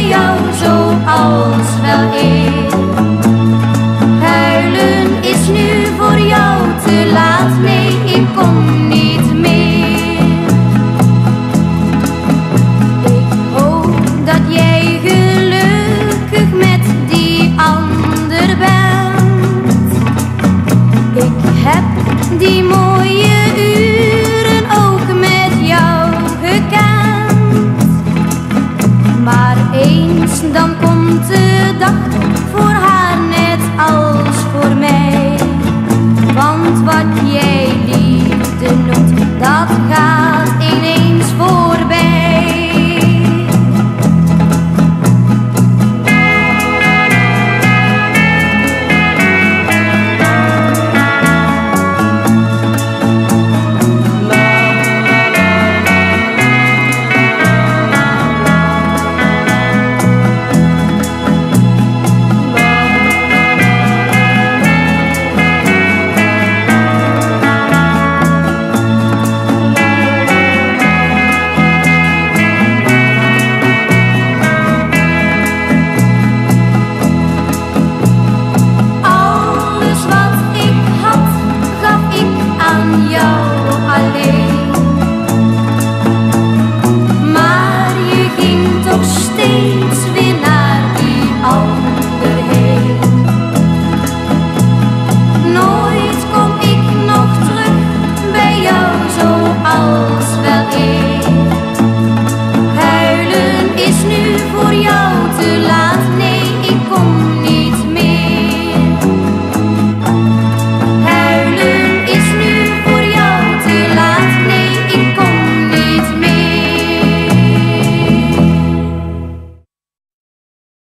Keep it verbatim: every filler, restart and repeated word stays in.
bij jou zoals wel eer. Huilen is nu voor jou te laat, nee, ik kom niet meer. Ik hoop dat jij gelukkig met die ander bent. Ik heb die mooie uren ook met jou gekend. Maar eens dan komt de dag voor haar net als voor mij. Want wat jij liefde noemt, dat gaat